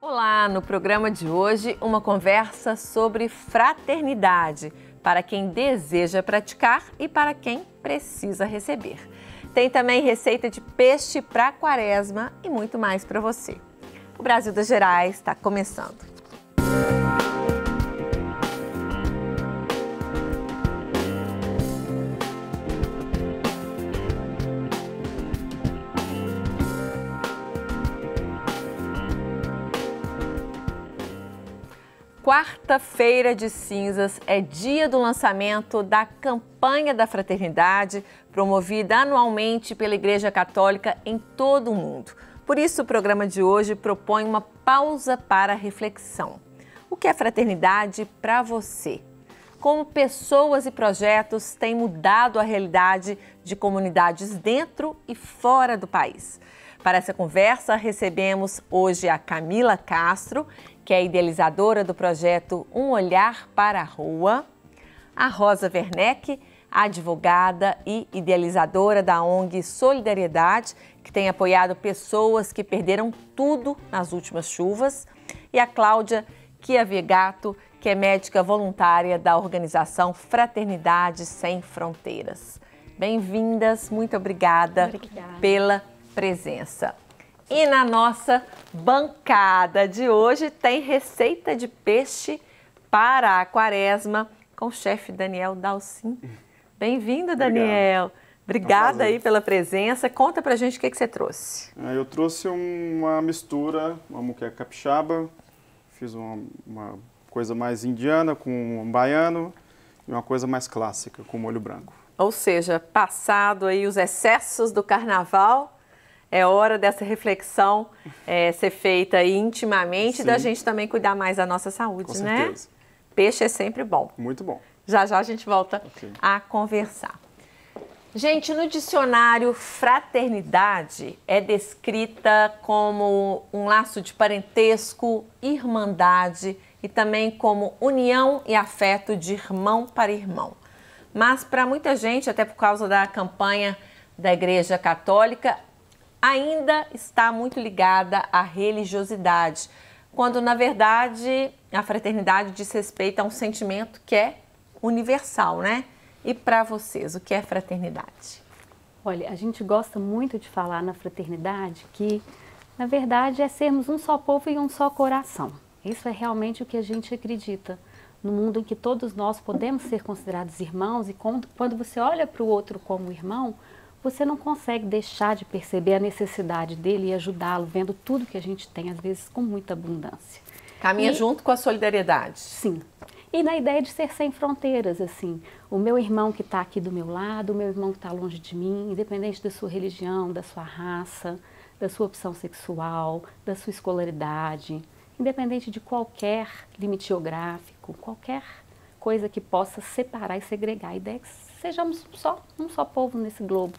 Olá, no programa de hoje, uma conversa sobre fraternidade, para quem deseja praticar e para quem precisa receber. Tem também receita de peixe para quaresma e muito mais para você. O Brasil das Gerais está começando. Quarta-feira de cinzas é dia do lançamento da campanha da fraternidade, promovida anualmente pela Igreja Católica em todo o mundo. Por isso, o programa de hoje propõe uma pausa para a reflexão. O que é fraternidade para você? Como pessoas e projetos têm mudado a realidade de comunidades dentro e fora do país? Para essa conversa, recebemos hoje a Camila Castro, que é idealizadora do projeto Um Olhar para a Rua, a Rosa Werneck, advogada e idealizadora da ONG Solidariedade, que tem apoiado pessoas que perderam tudo nas últimas chuvas, e a Cláudia Chiavegato, que é médica voluntária da organização Fraternidade Sem Fronteiras. Bem-vindas, muito obrigada pela presença. E na nossa bancada de hoje tem receita de peixe para a quaresma com o chefe Daniel Dalcin. Bem-vindo, Daniel. Obrigada aí pela presença. Conta pra gente o que você trouxe. Eu trouxe uma mistura, uma moqueca capixaba, fiz uma coisa mais indiana com um baiano e uma coisa mais clássica com molho branco. Ou seja, passado aí os excessos do carnaval, é hora dessa reflexão ser feita aí intimamente. Sim. E da gente também cuidar mais da nossa saúde, com né? certeza. Peixe é sempre bom. Muito bom. Já já a gente volta a conversar. Gente, no dicionário, fraternidade é descrita como um laço de parentesco, irmandade e também como união e afeto de irmão para irmão. Mas para muita gente, até por causa da campanha da Igreja Católica, ainda está muito ligada à religiosidade, quando, na verdade, a fraternidade diz respeito a um sentimento que é universal, né? E para vocês, o que é fraternidade? Olha, a gente gosta muito de falar na fraternidade que, na verdade, é sermos um só povo e um só coração. Isso é realmente o que a gente acredita. No mundo em que todos nós podemos ser considerados irmãos e quando você olha para o outro como irmão, você não consegue deixar de perceber a necessidade dele e ajudá-lo, vendo tudo que a gente tem, às vezes com muita abundância. Caminha junto com a solidariedade. Sim. E na ideia de ser sem fronteiras, assim, o meu irmão que está aqui do meu lado, o meu irmão que está longe de mim, independente da sua religião, da sua raça, da sua opção sexual, da sua escolaridade, independente de qualquer limite geográfico, qualquer coisa que possa separar e segregar. A ideia é que sejamos um só povo nesse globo.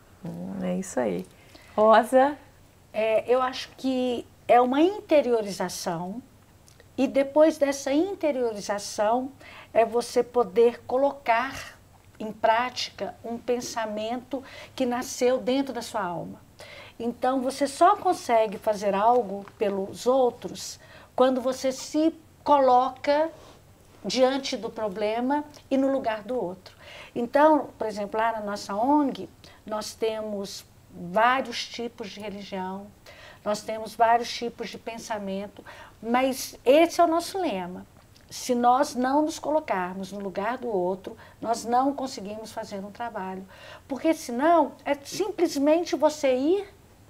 É isso aí. Rosa? Eu acho que é uma interiorização e depois dessa interiorização é você poder colocar em prática um pensamento que nasceu dentro da sua alma. Então você só consegue fazer algo pelos outros quando você se coloca diante do problema e no lugar do outro. Então, por exemplo, lá na nossa ONG, nós temos vários tipos de religião, nós temos vários tipos de pensamento, mas esse é o nosso lema. Se nós não nos colocarmos no lugar do outro, nós não conseguimos fazer um trabalho. Porque senão é simplesmente você ir,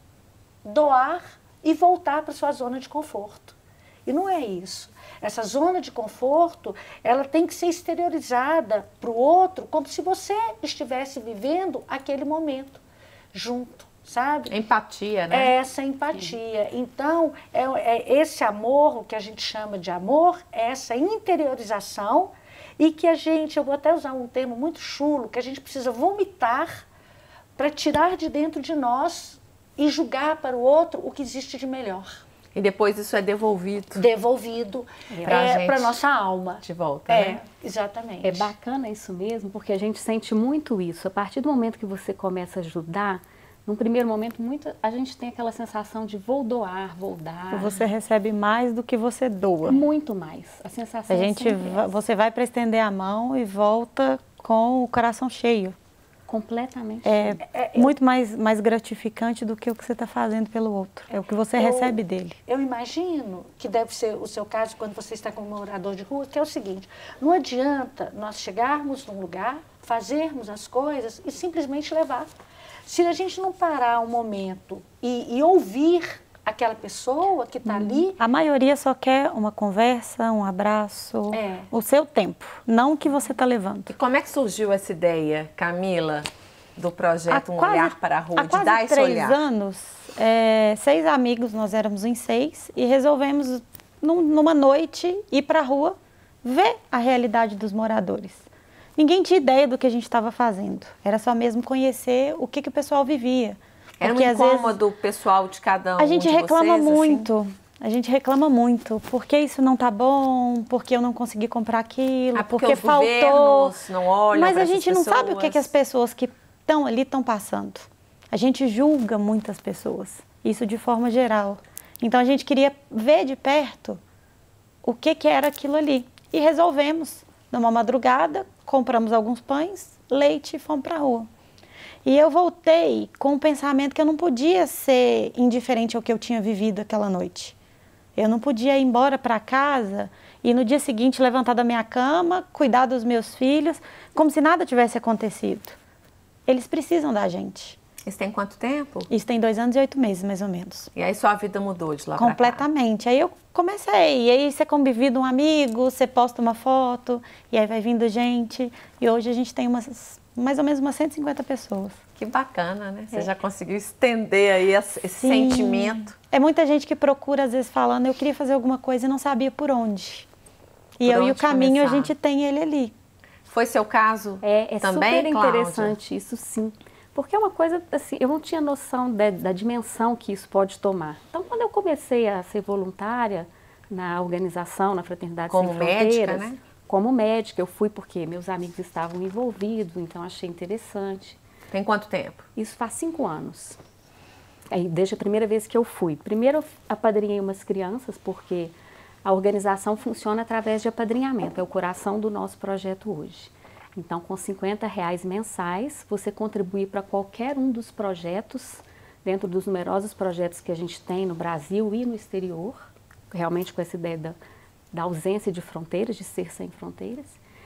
doar e voltar para a sua zona de conforto. E não é isso. Essa zona de conforto, ela tem que ser exteriorizada para o outro, como se você estivesse vivendo aquele momento junto, sabe? Empatia, né? É essa empatia. Sim. Então, esse amor, o que a gente chama de amor, é essa interiorização e que a gente, eu vou até usar um termo muito chulo, que a gente precisa vomitar para tirar de dentro de nós e julgar para o outro o que existe de melhor. E depois isso é devolvido. Devolvido para a nossa alma. De volta, né? Exatamente. É bacana isso mesmo, porque a gente sente muito isso. A partir do momento que você começa a ajudar, Num primeiro momento, a gente tem aquela sensação de vou doar, vou dar. Você recebe mais do que você doa. Muito mais. A sensação você vai para estender a mão e volta com o coração cheio. Completamente. Muito mais gratificante do que o que você está fazendo pelo outro. É o que você recebe dele. Eu imagino que deve ser o seu caso quando você está como morador de rua, que é o seguinte, não adianta nós chegarmos num lugar, fazermos as coisas e simplesmente levar. Se a gente não parar um momento e ouvir aquela pessoa que está ali... A maioria só quer uma conversa, um abraço, o seu tempo, não o que você está levando. E como é que surgiu essa ideia, Camila, do projeto Olhar para a Rua, de dar esse olhar? Há quase 3 anos, 6 amigos, nós éramos em 6, e resolvemos, numa noite, ir para a rua, ver a realidade dos moradores. Ninguém tinha ideia do que a gente estava fazendo. Era só mesmo conhecer o que o pessoal vivia. Era um incômodo pessoal de cada um. A gente reclama vocês, muito. Assim? A gente reclama muito. Por que isso não está bom? Por que eu não consegui comprar aquilo? Porque os faltou. Não olham. Mas a gente não sabe o que as pessoas que estão ali estão passando. A gente julga muitas pessoas. Isso de forma geral. Então a gente queria ver de perto o que era aquilo ali. E resolvemos, numa madrugada, compramos alguns pães, leite e fomos para a rua. E eu voltei com o pensamento que eu não podia ser indiferente ao que eu tinha vivido aquela noite. Eu não podia ir embora para casa e no dia seguinte levantar da minha cama, cuidar dos meus filhos, como se nada tivesse acontecido. Eles precisam da gente. Isso tem quanto tempo? Isso tem 2 anos e 8 meses, mais ou menos. E aí sua vida mudou de lá para cá? Completamente. Aí eu comecei. E aí você convida um amigo, você posta uma foto, e aí vai vindo gente. E hoje a gente tem mais ou menos umas 150 pessoas. Que bacana, né? Você já conseguiu estender aí esse sentimento. É muita gente que procura, às vezes, falando, eu queria fazer alguma coisa e não sabia por onde. E o caminho, a gente tem ele ali. Foi seu caso também, super interessante isso, sim. Porque é uma coisa, assim, eu não tinha noção da dimensão que isso pode tomar. Então, quando eu comecei a ser voluntária na organização, na Fraternidade Sem Fronteiras... Como médica, né? Como médica, eu fui porque meus amigos estavam envolvidos, então achei interessante. Tem quanto tempo? Isso faz 5 anos. Aí, desde a primeira vez que eu fui. Primeiro, eu apadrinhei umas crianças, porque a organização funciona através de apadrinhamento. É o coração do nosso projeto hoje. Então, com R$50 mensais, você contribui para qualquer um dos projetos, dentro dos numerosos projetos que a gente tem no Brasil e no exterior, realmente com essa ideia da ausência de fronteiras, de ser sem fronteiras.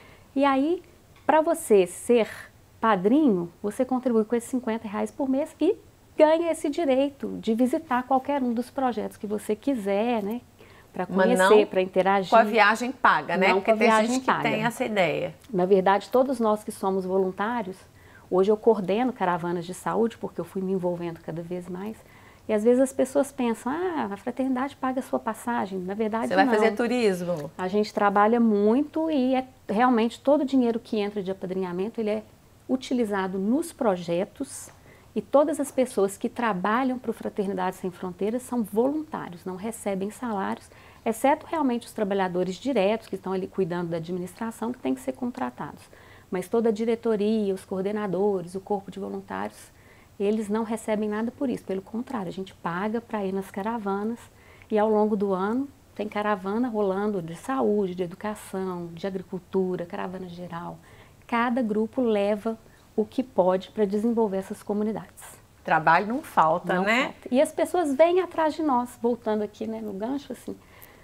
E aí, para você ser padrinho, você contribui com esses R$50 por mês e ganha esse direito de visitar qualquer um dos projetos que você quiser, né? Para conhecer, para interagir. Com a viagem paga, né? Não, porque tem gente que tem essa ideia. Na verdade, todos nós que somos voluntários, hoje eu coordeno caravanas de saúde, porque eu fui me envolvendo cada vez mais. E às vezes as pessoas pensam, a fraternidade paga a sua passagem. Na verdade, não. Você vai fazer turismo. A gente trabalha muito e realmente todo o dinheiro que entra de apadrinhamento, ele é utilizado nos projetos. E todas as pessoas que trabalham para o Fraternidade Sem Fronteiras são voluntários, não recebem salários, exceto realmente os trabalhadores diretos que estão ali cuidando da administração, que têm que ser contratados. Mas toda a diretoria, os coordenadores, o corpo de voluntários, eles não recebem nada por isso. Pelo contrário, a gente paga para ir nas caravanas e ao longo do ano tem caravana rolando de saúde, de educação, de agricultura, caravana geral. Cada grupo leva o que pode para desenvolver essas comunidades. Trabalho não falta, né? Falta. E as pessoas vêm atrás de nós, voltando aqui, né, no gancho, assim.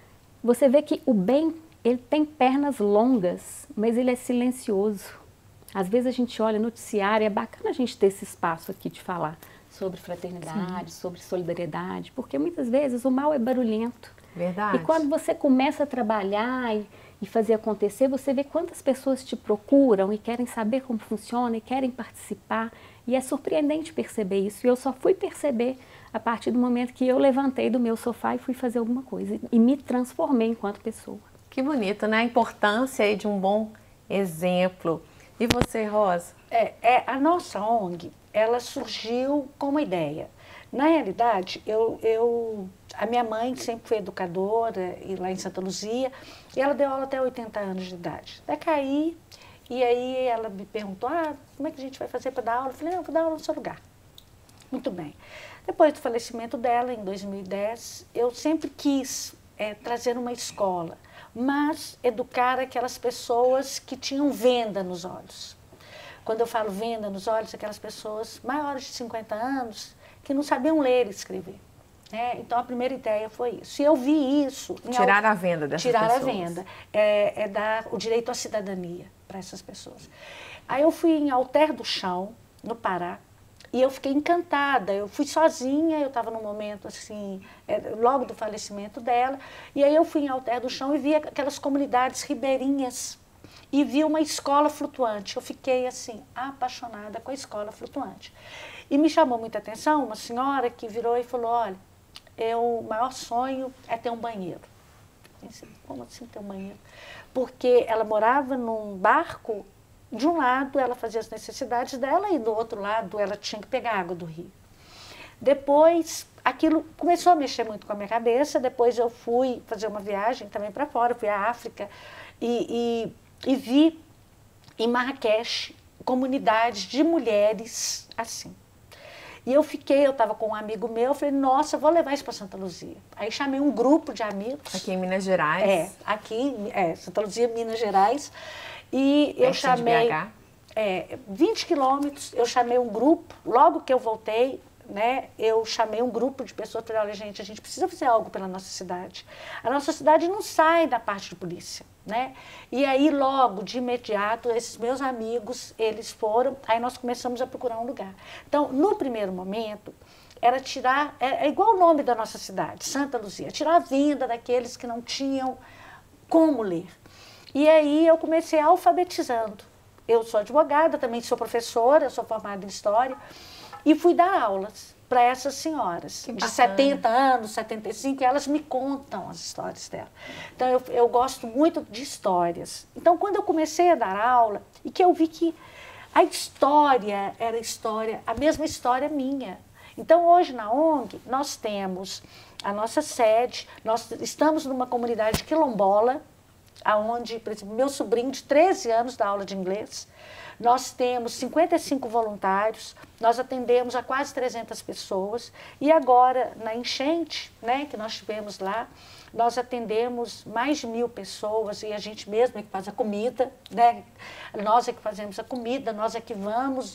Você vê que o bem, ele tem pernas longas, mas ele é silencioso. Às vezes a gente olha noticiário, é bacana a gente ter esse espaço aqui de falar sobre fraternidade, sobre solidariedade, porque muitas vezes o mal é barulhento. Verdade. E quando você começa a trabalhar e fazer acontecer, você vê quantas pessoas te procuram e querem saber como funciona e querem participar. E é surpreendente perceber isso. E eu só fui perceber a partir do momento que eu levantei do meu sofá e fui fazer alguma coisa. E me transformei enquanto pessoa. Que bonito, né? A importância aí de um bom exemplo. E você, Rosa? A nossa ONG, ela surgiu com uma ideia. Na realidade, a minha mãe sempre foi educadora e lá em Santa Luzia, e ela deu aula até 80 anos de idade. Até caí, e aí ela me perguntou, como é que a gente vai fazer para dar aula? Eu falei, não, eu vou dar aula no seu lugar. Muito bem. Depois do falecimento dela, em 2010, eu sempre quis trazer uma escola, mas educar aquelas pessoas que tinham venda nos olhos. Quando eu falo venda nos olhos, aquelas pessoas maiores de 50 anos que não sabiam ler e escrever. Então, a primeira ideia foi isso. E eu vi isso... Tirar a venda dessas pessoas. Tirar a venda. Dar o direito à cidadania para essas pessoas. Aí eu fui em Alter do Chão, no Pará, e eu fiquei encantada. Eu fui sozinha, eu estava num momento assim, logo do falecimento dela, e aí eu fui em Alter do Chão e vi aquelas comunidades ribeirinhas, e vi uma escola flutuante. Eu fiquei assim, apaixonada com a escola flutuante. E me chamou muita atenção uma senhora que virou e falou, olha, o maior sonho é ter um banheiro. Eu pensei, como assim ter um banheiro? Porque ela morava num barco, de um lado ela fazia as necessidades dela e do outro lado ela tinha que pegar água do rio. Depois, aquilo começou a mexer muito com a minha cabeça, depois eu fui fazer uma viagem também para fora, fui à África e vi em Marrakech comunidades de mulheres assim. E eu estava com um amigo meu, eu falei, nossa, vou levar isso para Santa Luzia. Aí chamei um grupo de amigos. Aqui em Minas Gerais. Santa Luzia, Minas Gerais. E eu chamei 20 quilômetros, eu chamei um grupo, logo que eu voltei, eu chamei um grupo de pessoas, falei, olha gente, a gente precisa fazer algo pela nossa cidade. A nossa cidade não sai da parte de polícia, E aí logo, de imediato, esses meus amigos, eles foram, aí nós começamos a procurar um lugar. Então, no primeiro momento, era tirar, é igual o nome da nossa cidade, Santa Luzia, tirar a venda daqueles que não tinham como ler. E aí eu comecei alfabetizando. Eu sou advogada, também sou professora, sou formada em História, e fui dar aulas para essas senhoras de 70 anos, 75, e elas me contam as histórias dela. Então, eu gosto muito de histórias. Então, quando eu comecei a dar aula, e que eu vi que a história era a mesma história minha. Então, hoje na ONG, nós temos a nossa sede, nós estamos numa comunidade quilombola, onde, por exemplo, meu sobrinho de 13 anos dá aula de inglês. Nós temos 55 voluntários, nós atendemos a quase 300 pessoas. E agora, na enchente, que nós tivemos lá, nós atendemos mais de 1.000 pessoas e a gente mesmo é que faz a comida, Nós é que fazemos a comida, nós é que vamos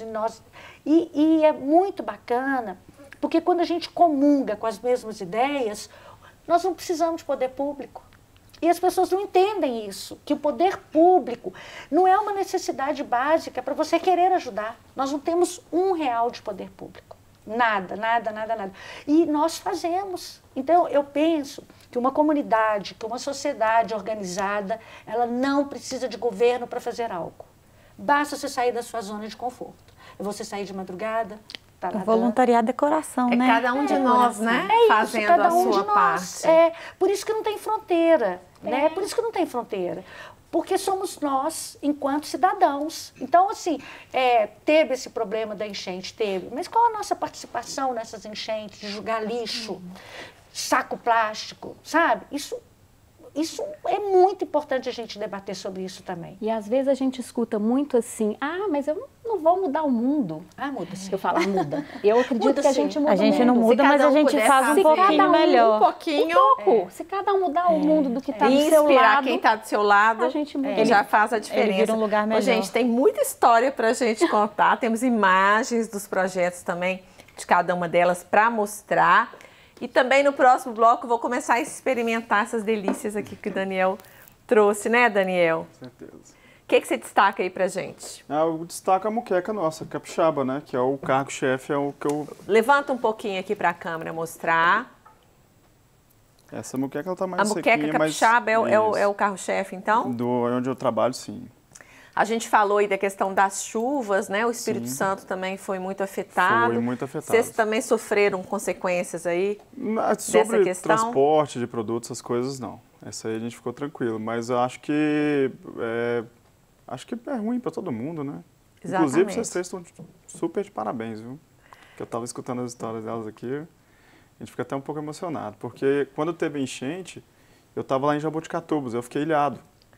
e é muito bacana, porque quando a gente comunga com as mesmas ideias, nós não precisamos de poder público. E as pessoas não entendem isso, que o poder público não é uma necessidade básica para você querer ajudar. Nós não temos R$1 de poder público. Nada, nada, nada, nada. E nós fazemos. Então, eu penso que uma comunidade, que uma sociedade organizada, ela não precisa de governo para fazer algo. Basta você sair da sua zona de conforto. Você sair de madrugada... O voluntariado é coração, né? Cada um de nós, né? Fazendo cada a sua parte. Por isso que não tem fronteira, né? Por isso que não tem fronteira. Porque somos nós, enquanto cidadãos. Então, assim, teve esse problema da enchente, teve. Mas qual a nossa participação nessas enchentes, de jogar lixo, saco plástico, sabe? Isso é muito importante a gente debater sobre isso também. E às vezes a gente escuta muito assim, mas eu não vou mudar o mundo. Muda sim. Eu falo, muda. Eu acredito muda, que a sim. gente muda A gente não muda, mas a gente faz um pouquinho melhor. Um pouquinho. Se cada um mudar o mundo do que está do seu inspirar lado, quem está do seu lado, a gente muda. Ele já faz a diferença. Ele vira um lugar melhor. Gente, tem muita história para a gente contar. Temos imagens dos projetos também, de cada uma delas, para mostrar. E também no próximo bloco vou começar a experimentar essas delícias aqui que o Daniel trouxe, né, Daniel? Com certeza. O que você destaca aí pra gente? Eu destaco a moqueca nossa, capixaba, né? Que é o cargo-chefe, é o que eu... Levanta um pouquinho aqui pra câmera mostrar. Essa moqueca ela tá mais A moqueca sequinha, capixaba mas... é o carro-chefe, então? Onde eu trabalho, sim. A gente falou aí da questão das chuvas, né? O Espírito Santo também foi muito afetado. Foi muito afetado. Vocês também sofreram consequências aí sobre dessa questão? Transporte de produtos, essas coisas, não. Essa aí a gente ficou tranquilo. Mas eu acho que é ruim para todo mundo, né? Exatamente. Inclusive, vocês três estão super de parabéns, viu? Porque eu estava escutando as histórias delas aqui, a gente fica até um pouco emocionado. Porque quando teve enchente, eu estava lá em Jaboticatubas, eu fiquei ilhado.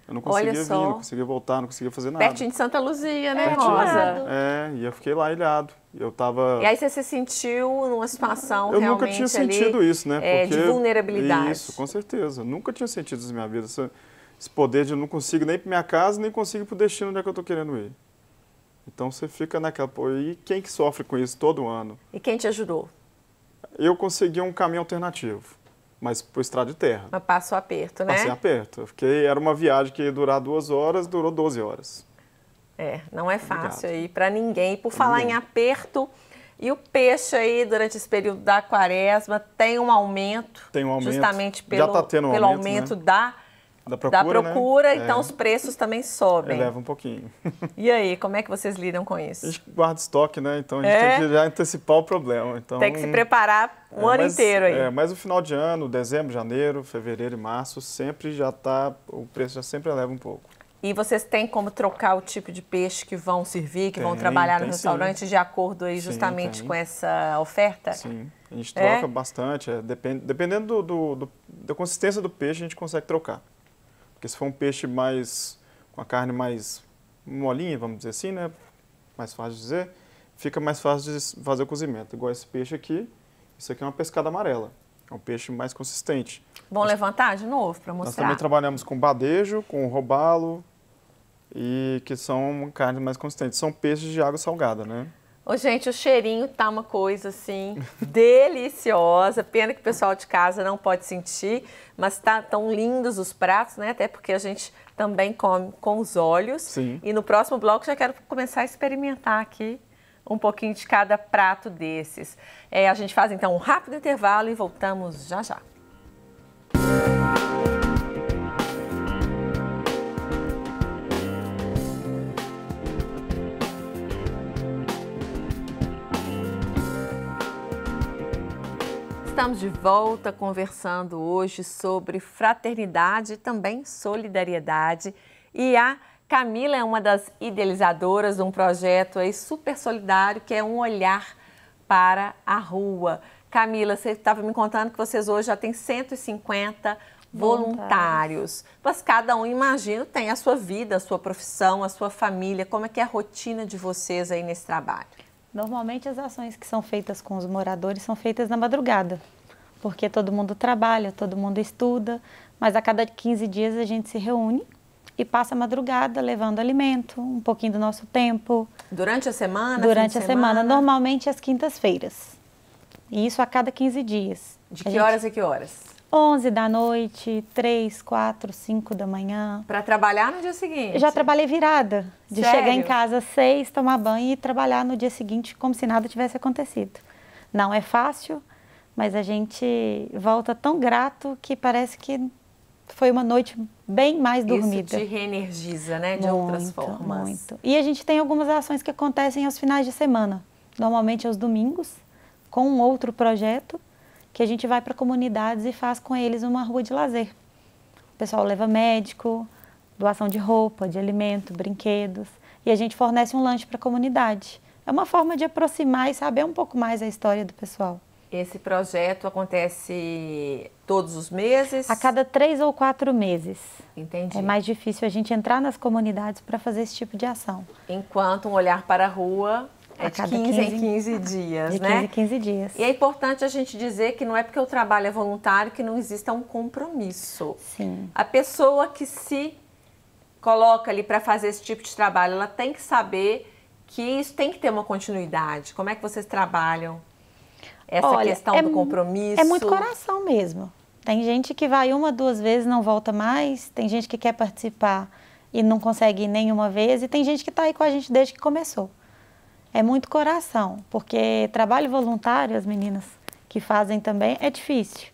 Eu não conseguia Olha vir, só. não conseguia voltar, não conseguia fazer nada. Pertinho de Santa Luzia, né, Pertinho. Rosa? E eu fiquei lá ilhado. Eu tava... E aí você se sentiu numa situação Eu realmente nunca tinha ali, sentido isso, né? de vulnerabilidade. Isso, com certeza. Eu nunca tinha sentido isso na minha vida. Esse poder de eu não consigo nem ir para minha casa, nem consigo ir para o destino onde é que eu estou querendo ir. Então você fica naquela... Pô, e quem que sofre com isso todo ano? E quem te ajudou? Eu consegui um caminho alternativo, mas por estrada de terra. Mas passa o aperto, né? Passei aperto. Era uma viagem que ia durar 2 horas, durou 12 horas. Não é fácil Obrigado. aí para ninguém. E por Pra falar ninguém. em aperto, e o peixe aí, durante esse período da quaresma, tem um aumento. Tem um aumento. Justamente Já pelo, tá tendo um pelo aumento, aumento né? da Da procura, né? então os preços também sobem. Eleva um pouquinho. E aí, como é que vocês lidam com A isso? gente guarda estoque, né? Então a gente tem que já antecipar o problema. Então, Tem que se preparar o ano inteiro aí. Mas o final de ano, dezembro, janeiro, fevereiro e março, sempre o preço já sempre eleva um pouco. E vocês têm como trocar o tipo de peixe que vão servir, que vão Tem, trabalhar no tem restaurante sim. de acordo aí Sim, justamente tem. com essa oferta? Sim, a gente troca bastante. Dependendo da consistência do peixe, a gente consegue trocar. Porque se for um peixe com a carne mais molinha, vamos dizer assim, né? Mais fácil de dizer, fica mais fácil de fazer o cozimento. Igual esse peixe aqui, isso aqui é uma pescada amarela. É um peixe mais consistente. Vamos levantar de novo para Nós mostrar? também trabalhamos com badejo, com robalo, e que são carnes mais consistentes. São peixes de água salgada, né? Ô, gente, o cheirinho tá uma coisa, assim, deliciosa. Pena que o pessoal de casa não pode sentir, mas tão lindos os pratos, né? Até porque a gente também come com os olhos. Sim. E no próximo bloco já quero começar a experimentar aqui um pouquinho de cada prato desses. A gente faz, então, um rápido intervalo e voltamos já já. Estamos de volta conversando hoje sobre fraternidade e também solidariedade. E a Camila é uma das idealizadoras de um projeto aí super solidário, que é Um Olhar para a Rua. Camila, você estava me contando que vocês hoje já têm 150 voluntários. Mas cada um, imagino, tem a sua vida, a sua profissão, a sua família. Como é que é a rotina de vocês aí nesse trabalho? Normalmente as ações que são feitas com os moradores são feitas na madrugada, porque todo mundo trabalha, todo mundo estuda, mas a cada 15 dias a gente se reúne e passa a madrugada levando alimento, um pouquinho do nosso tempo. Durante a semana? Durante a semana, normalmente às quintas-feiras. E isso a cada 15 dias. De que horas a que horas? 11 da noite, 3, 4, 5 da manhã. Para trabalhar no dia seguinte? Eu já trabalhei virada, de Sério? chegar em casa às 6, tomar banho e trabalhar no dia seguinte como se nada tivesse acontecido. Não é fácil, mas a gente volta tão grato que parece que foi uma noite bem mais dormida. Isso te reenergiza, né? De outras formas. Muito. E a gente tem algumas ações que acontecem aos finais de semana, normalmente aos domingos, com um outro projeto, que a gente vai para comunidades e faz com eles uma rua de lazer. O pessoal leva médico, doação de roupa, de alimento, brinquedos, e a gente fornece um lanche para a comunidade. É uma forma de aproximar e saber um pouco mais a história do pessoal. Esse projeto acontece todos os meses? A cada 3 ou 4 meses. Entendi. É mais difícil a gente entrar nas comunidades para fazer esse tipo de ação. Enquanto Um Olhar para a Rua é de 15 em 15 dias, de né? 15 em 15 dias. E é importante a gente dizer que não é porque o trabalho é voluntário que não exista um compromisso. Sim. A pessoa que se coloca ali para fazer esse tipo de trabalho, ela tem que saber que isso tem que ter uma continuidade. Como é que vocês trabalham essa questão do compromisso? É muito coração mesmo. Tem gente que vai 1, 2 vezes, não volta mais. Tem gente que quer participar e não consegue ir nenhuma vez. E tem gente que está aí com a gente desde que começou. É muito coração, porque trabalho voluntário, as meninas que fazem também, é difícil.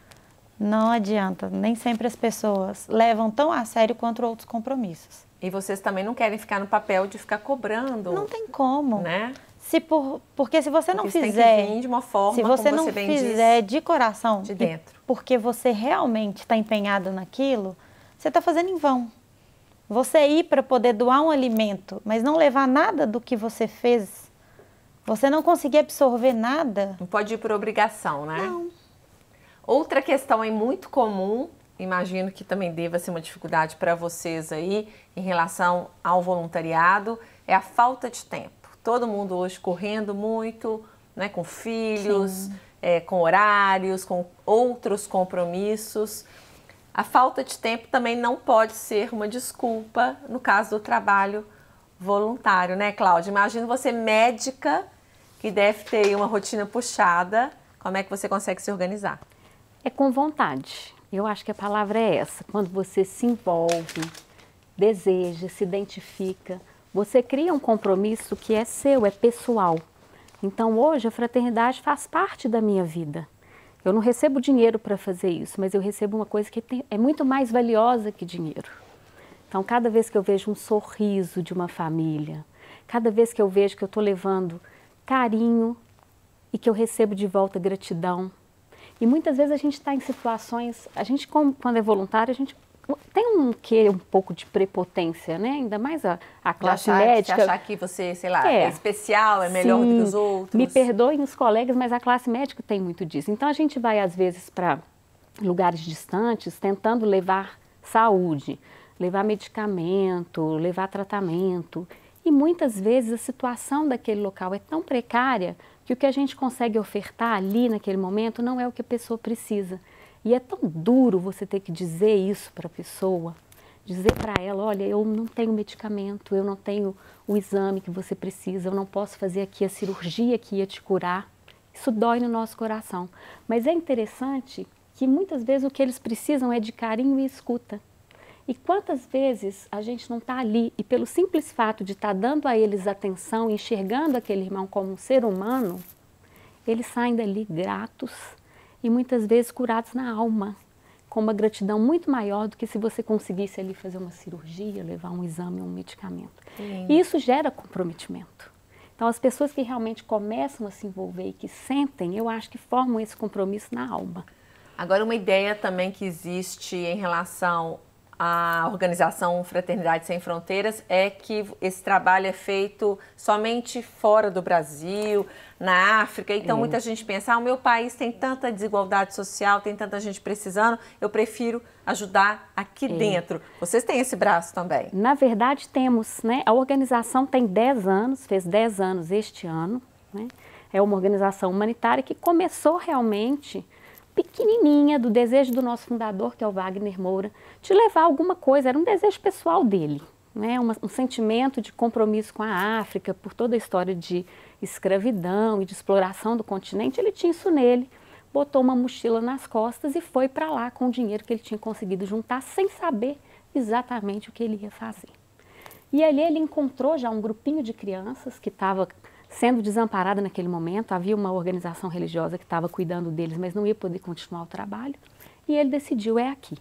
Não adianta, nem sempre as pessoas levam tão a sério quanto outros compromissos. E vocês também não querem ficar no papel de ficar cobrando. Não tem como. Né? Porque se você não Porque fizer, tem que vir de uma forma, se você como não você bem fizer diz, de coração, de dentro. porque você realmente está empenhado naquilo, você está fazendo em vão. Você ir para poder doar um alimento, mas não levar nada do que você fez, você não conseguir absorver nada. Não pode ir por obrigação, né? Não. Outra questão aí muito comum imagino que também deva ser uma dificuldade para vocês aí em relação ao voluntariado, é a falta de tempo. Todo mundo hoje correndo muito, né, com filhos, com horários, com outros compromissos. A falta de tempo também não pode ser uma desculpa no caso do trabalho voluntário, né, Cláudia? Imagino você médica, que deve ter uma rotina puxada, como é que você consegue se organizar? É com vontade. Eu acho que a palavra é essa. Quando você se envolve, deseja, se identifica, você cria um compromisso que é seu, é pessoal. Então hoje a fraternidade faz parte da minha vida. Eu não recebo dinheiro para fazer isso, mas eu recebo uma coisa que é muito mais valiosa que dinheiro. Então cada vez que eu vejo um sorriso de uma família, cada vez que eu vejo que eu estou levando carinho e que eu recebo de volta gratidão. E muitas vezes a gente está em situações, a gente quando é voluntário, a gente tem um pouco de prepotência, né? Ainda mais a classe médica. De achar que você, sei lá, é especial, é melhor do que os outros. Me perdoem os colegas, mas a classe médica tem muito disso. Então a gente vai às vezes para lugares distantes tentando levar saúde, levar medicamento, levar tratamento. E muitas vezes a situação daquele local é tão precária que o que a gente consegue ofertar ali naquele momento não é o que a pessoa precisa. E é tão duro você ter que dizer isso para a pessoa, dizer para ela, olha, eu não tenho medicamento, eu não tenho o exame que você precisa, eu não posso fazer aqui a cirurgia que ia te curar. Isso dói no nosso coração. Mas é interessante que muitas vezes o que eles precisam é de carinho e escuta. E quantas vezes a gente não está ali e pelo simples fato de estar dando a eles atenção, enxergando aquele irmão como um ser humano, eles saem dali gratos e muitas vezes curados na alma, com uma gratidão muito maior do que se você conseguisse ali fazer uma cirurgia, levar um exame ou um medicamento. E isso gera comprometimento. Então as pessoas que realmente começam a se envolver e que sentem, eu acho que formam esse compromisso na alma. Agora uma ideia também que existe em relação a organização Fraternidade Sem Fronteiras é que esse trabalho é feito somente fora do Brasil, na África. Então muita gente pensa, o meu país tem tanta desigualdade social, tem tanta gente precisando, eu prefiro ajudar aqui dentro. Vocês têm esse braço também? Na verdade temos, né? A organização tem 10 anos, fez 10 anos este ano, né? É uma organização humanitária que começou realmente pequenininha, do desejo do nosso fundador, que é o Wagner Moura, de levar alguma coisa, era um desejo pessoal dele, né? Um sentimento de compromisso com a África, por toda a história de escravidão e de exploração do continente, ele tinha isso nele, botou uma mochila nas costas e foi para lá com o dinheiro que ele tinha conseguido juntar, sem saber exatamente o que ele ia fazer. E ali ele encontrou já um grupinho de crianças que estava sendo desamparada naquele momento, havia uma organização religiosa que estava cuidando deles, mas não ia poder continuar o trabalho, e ele decidiu, é aqui.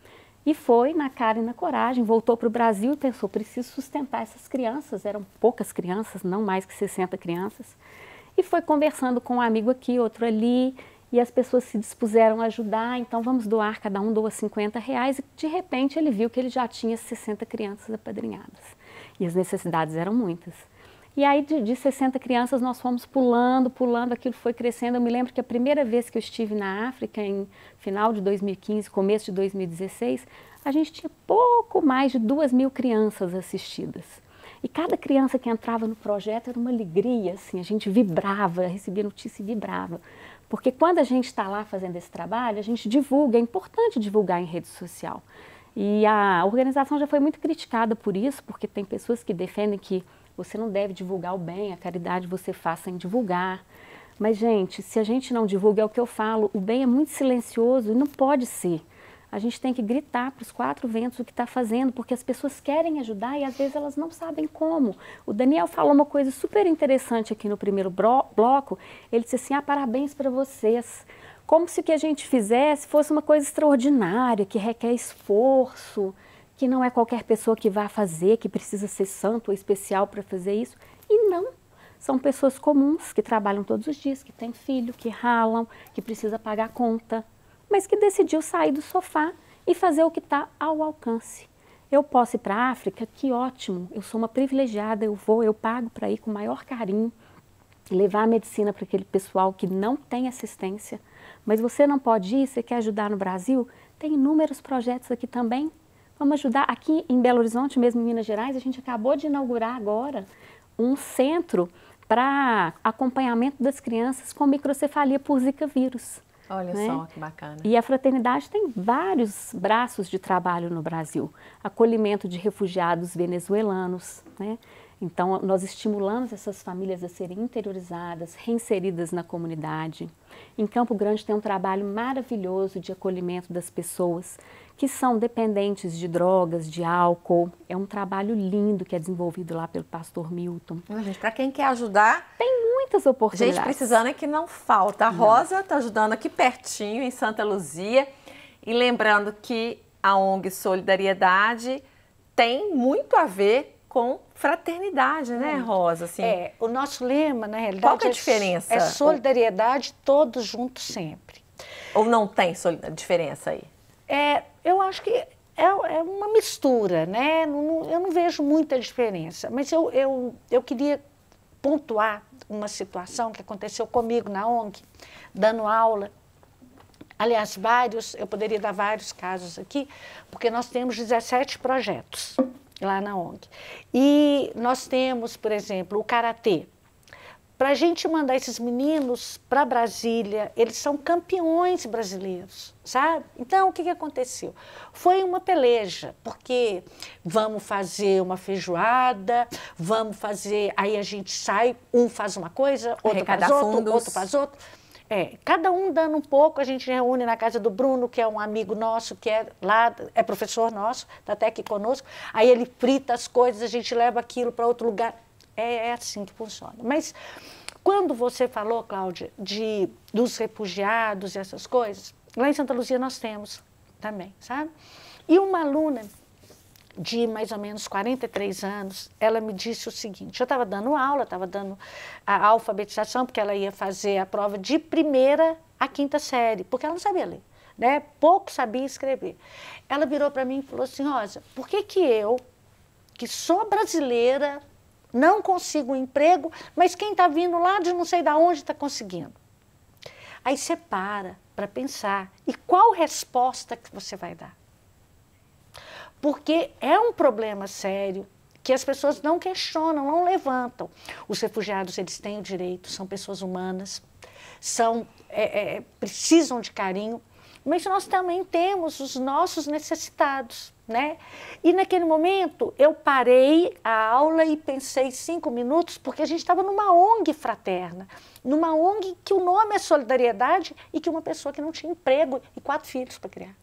E foi na cara e na coragem, voltou para o Brasil e pensou, preciso sustentar essas crianças, eram poucas crianças, não mais que 60 crianças, e foi conversando com um amigo aqui, outro ali, e as pessoas se dispuseram a ajudar, então vamos doar, cada um doa R$50, e de repente ele viu que ele já tinha 60 crianças apadrinhadas, e as necessidades eram muitas. E aí de 60 crianças nós fomos pulando, aquilo foi crescendo. Eu me lembro que a primeira vez que eu estive na África, em final de 2015, começo de 2016, a gente tinha pouco mais de 2.000 crianças assistidas. E cada criança que entrava no projeto era uma alegria, assim, a gente vibrava, recebia notícia e vibrava. Porque quando a gente está lá fazendo esse trabalho, a gente divulga, é importante divulgar em rede social. E a organização já foi muito criticada por isso, porque tem pessoas que defendem que você não deve divulgar o bem, a caridade você faz sem divulgar. Mas, gente, se a gente não divulga, é o que eu falo, o bem é muito silencioso e não pode ser. A gente tem que gritar para os 4 ventos o que está fazendo, porque as pessoas querem ajudar e às vezes elas não sabem como. O Daniel falou uma coisa super interessante aqui no primeiro bloco, ele disse assim, parabéns para vocês. Como se o que a gente fizesse fosse uma coisa extraordinária, que requer esforço, que não é qualquer pessoa que vai fazer, que precisa ser santo ou especial para fazer isso. E não, são pessoas comuns que trabalham todos os dias, que têm filho, que ralam, que precisa pagar conta, mas que decidiu sair do sofá e fazer o que está ao alcance. Eu posso ir para a África? Que ótimo, eu sou uma privilegiada, eu pago para ir com o maior carinho, levar a medicina para aquele pessoal que não tem assistência, mas você não pode ir, você quer ajudar no Brasil? Tem inúmeros projetos aqui também. Vamos ajudar. Aqui em Belo Horizonte, mesmo em Minas Gerais, a gente acabou de inaugurar agora um centro para acompanhamento das crianças com microcefalia por Zika vírus. Olha só, que bacana. E a Fraternidade tem vários braços de trabalho no Brasil. Acolhimento de refugiados venezuelanos, né? Então, nós estimulamos essas famílias a serem interiorizadas, reinseridas na comunidade. Em Campo Grande tem um trabalho maravilhoso de acolhimento das pessoas que são dependentes de drogas, de álcool. É um trabalho lindo que é desenvolvido lá pelo pastor Milton. Para quem quer ajudar, tem muitas oportunidades. Gente precisando é que não falta. A Rosa está ajudando aqui pertinho, em Santa Luzia. E lembrando que a ONG Solidariedade tem muito a ver com fraternidade, né, Rosa? Assim, o nosso lema, na realidade, qual que é a diferença? É solidariedade, todos juntos sempre. Ou não tem diferença aí? Eu acho que é uma mistura, né? Eu não vejo muita diferença, mas eu queria pontuar uma situação que aconteceu comigo na ONG, dando aula. Aliás, eu poderia dar vários casos aqui, porque nós temos 17 projetos lá na ONG. E nós temos, por exemplo, o Karatê. Para a gente mandar esses meninos para Brasília, eles são campeões brasileiros, sabe? Então, o que aconteceu? Foi uma peleja, porque vamos fazer uma feijoada, aí a gente sai, um faz uma coisa, outro faz outra, outro faz outra. Cada um dando um pouco, a gente reúne na casa do Bruno, que é um amigo nosso, que é lá, é professor nosso, está até aqui conosco, aí ele frita as coisas, a gente leva aquilo para outro lugar. É assim que funciona. Mas quando você falou, Cláudia, dos refugiados e essas coisas, lá em Santa Luzia nós temos também, sabe? E uma aluna de mais ou menos 43 anos, ela me disse o seguinte, eu estava dando aula, estava dando a alfabetização, porque ela ia fazer a prova de 1ª à 5ª série, porque ela não sabia ler, né? Pouco sabia escrever. Ela virou para mim e falou assim, Rosa, por que eu, que sou brasileira, não consigo um emprego, mas quem está vindo lá de não sei de onde está conseguindo? Aí você para pensar, e qual resposta que você vai dar? Porque é um problema sério que as pessoas não questionam, não levantam. Os refugiados, eles têm o direito, são pessoas humanas, precisam de carinho, mas nós também temos os nossos necessitados, né? E naquele momento eu parei a aula e pensei 5 minutos, porque a gente estava numa ONG fraterna, numa ONG que o nome é Solidariedade e que uma pessoa que não tinha emprego e 4 filhos para criar.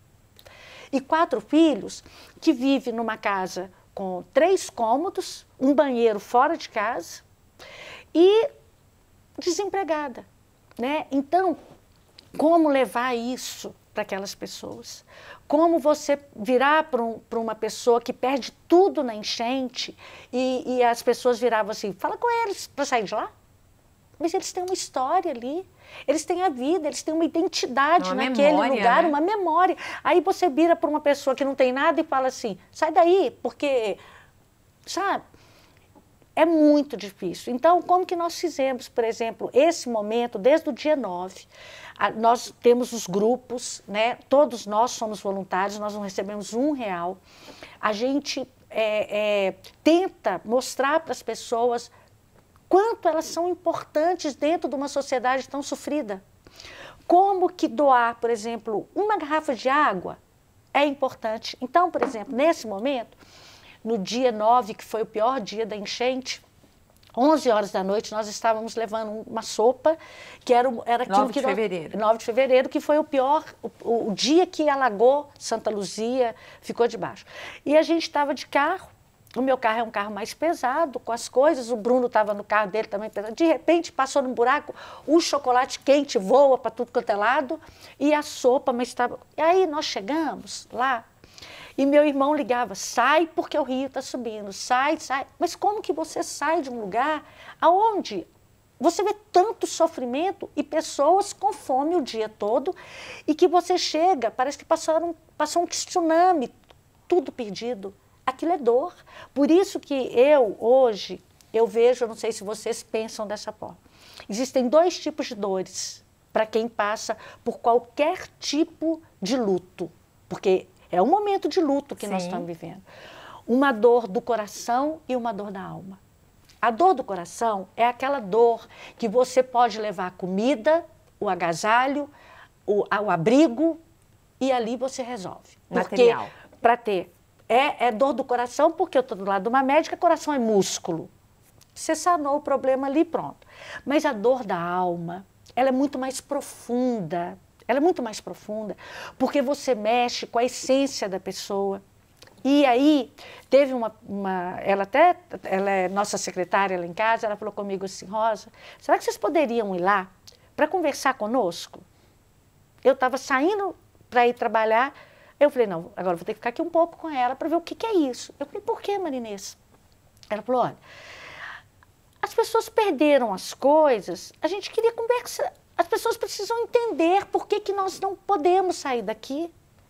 E 4 filhos que vivem numa casa com 3 cômodos, um banheiro fora de casa e desempregada, né? Então, como levar isso para aquelas pessoas? Como você virar para uma pessoa que perde tudo na enchente e as pessoas viravam assim, fala com eles para sair de lá? Mas eles têm uma história ali, eles têm a vida, eles têm uma identidade naquele lugar, né? Uma memória. Aí você vira para uma pessoa que não tem nada e fala assim, sai daí, porque, sabe? É muito difícil. Então, como que nós fizemos, por exemplo, esse momento, desde o dia 9, nós temos os grupos, né? Todos nós somos voluntários, nós não recebemos R$1. A gente tenta mostrar para as pessoas quanto elas são importantes dentro de uma sociedade tão sofrida. Como que doar, por exemplo, uma garrafa de água é importante. Então, por exemplo, nesse momento, no dia 9, que foi o pior dia da enchente, 11 horas da noite, nós estávamos levando uma sopa, que era aquilo 9 de fevereiro. 9 de fevereiro, que foi o pior, o dia que alagou Santa Luzia, ficou debaixo. E a gente estava de carro, o meu carro é um carro mais pesado, com as coisas, o Bruno estava no carro dele também pesado. De repente, passou num buraco, o chocolate quente voa para tudo quanto é lado, e a sopa, mas estava... E aí nós chegamos lá, e meu irmão ligava, sai porque o rio está subindo, sai. Mas como que você sai de um lugar aonde você vê tanto sofrimento e pessoas com fome o dia todo e que você chega, parece que passou um tsunami, tudo perdido. Aquilo é dor. Por isso que eu vejo, eu não sei se vocês pensam dessa forma, existem 2 tipos de dores para quem passa por qualquer tipo de luto, porque é um momento de luto que nós estamos vivendo. Uma dor do coração e uma dor da alma. A dor do coração é aquela dor que você pode levar a comida, o agasalho, o abrigo, e ali você resolve. Material. Para ter. É dor do coração, porque eu estou do lado de uma médica, coração é músculo. Você sanou o problema ali, pronto. Mas a dor da alma, ela é muito mais profunda. Ela é muito mais profunda, porque você mexe com a essência da pessoa. E aí, teve ela é nossa secretária lá em casa, ela falou comigo assim, Rosa, será que vocês poderiam ir lá para conversar conosco? Eu estava saindo para ir trabalhar, eu falei, não, agora vou ter que ficar aqui um pouco com ela para ver o que é isso. Eu falei, por que, Marinês? Ela falou, olha, as pessoas perderam as coisas, a gente queria conversar, as pessoas precisam entender por que nós não podemos sair daqui.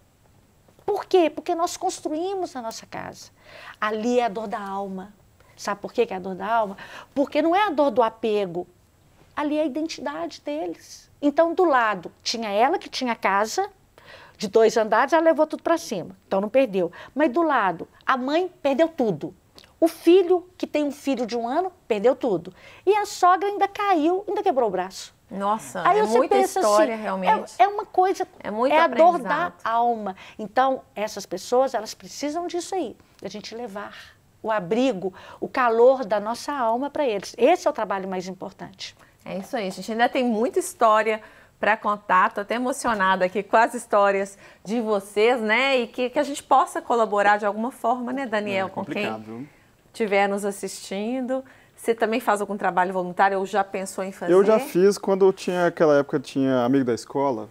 Por quê? Porque nós construímos a nossa casa. Ali é a dor da alma. Sabe por que é a dor da alma? Porque não é a dor do apego, ali é a identidade deles. Então, do lado, tinha ela que tinha casa, de 2 andares, ela levou tudo para cima, então não perdeu. Mas do lado, a mãe perdeu tudo. O filho, que tem um filho de 1 ano, perdeu tudo. E a sogra ainda caiu, ainda quebrou o braço. Nossa, aí é você muita pensa história, assim, realmente. É uma coisa, muito é a dor aprendizado. da alma. Então, essas pessoas, elas precisam disso aí, da gente levar o abrigo, o calor da nossa alma para eles. Esse é o trabalho mais importante. É isso aí, a gente ainda tem muita história para contar, estou até emocionada aqui com as histórias de vocês, né? E que a gente possa colaborar de alguma forma, né, Daniel, com quem estiver nos assistindo. Você também faz algum trabalho voluntário ou já pensou em fazer? Eu já fiz quando eu tinha, aquela época, tinha amigo da escola,